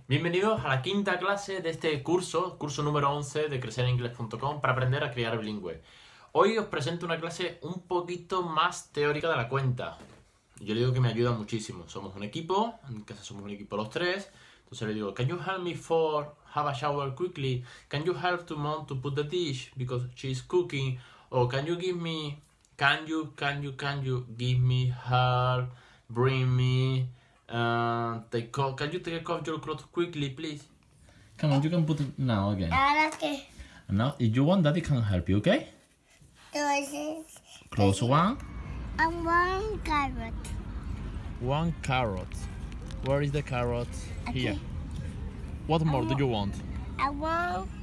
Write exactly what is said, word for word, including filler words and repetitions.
Bienvenidos a la quinta clase de este curso, curso número once de crecer en inglés punto com para aprender a criar bilingüe. Hoy os presento una clase un poquito más teórica de la cuenta. Yo le digo que me ayuda muchísimo. Somos un equipo, en casa somos un equipo los tres. Entonces le digo, can you help me for have a shower quickly? Can you help to mom to put the dish because she's cooking? Or can you give me, can you, can you, can you give me help, bring me... Uh, take off. Can you take off your clothes quickly, please? Come on, you can put it now again. Ahora que And now, if you want, Daddy can help you, okay? entonces Close one. I want carrot. One carrot. Where is the carrot? Aquí. Here. What more do you want? I want